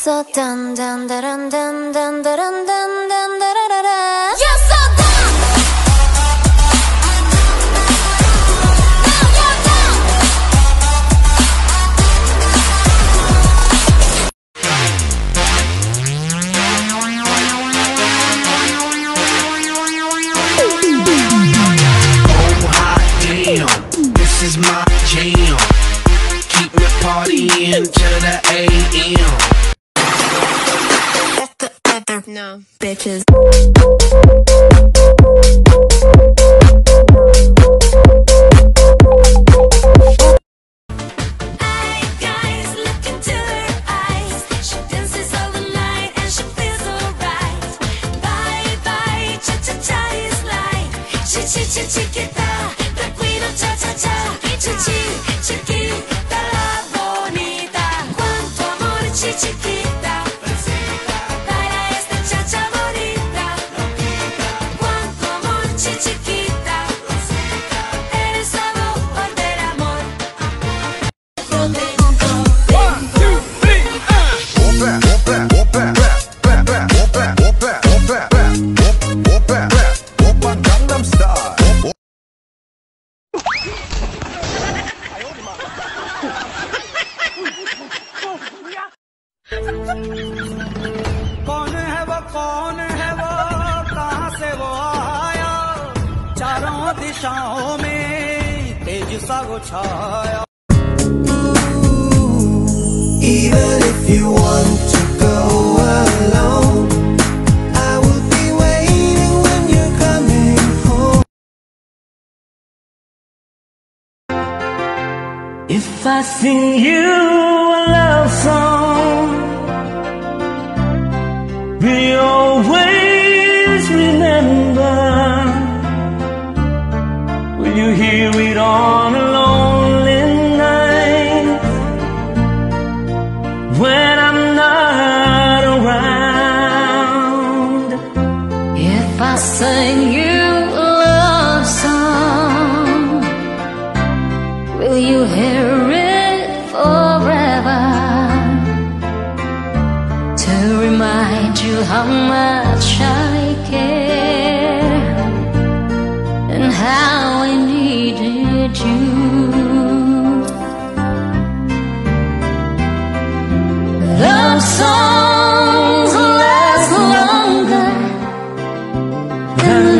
so dun dun dun dun dun dun dun dun dun dun. You're so done. Now you're done. Oh hot damn, this is my jam. Keep me partying to the AM. No, bitches. Hey guys, look into her eyes. She dances all the night and she feels alright. Bye bye, cha cha cha is like chiquita, the queen of cha cha cha. Chiquita la bonita, cuánto amor chiquita. Baila esta cha cha bonita, cuánto amor chiquita. Eres sabor del amor. कौन है वो कहाँ से वो आया, चारों दिशाओं में तेज सा वो छाया. Even if you want to go alone, I will be waiting when you're coming home. If I sing you a love song, will you always remember? Will you hear it on a lonely night when I'm not around? If I sing you a love song, will you hear it forever? To remind you how much I care and how I needed you. Love songs last longer than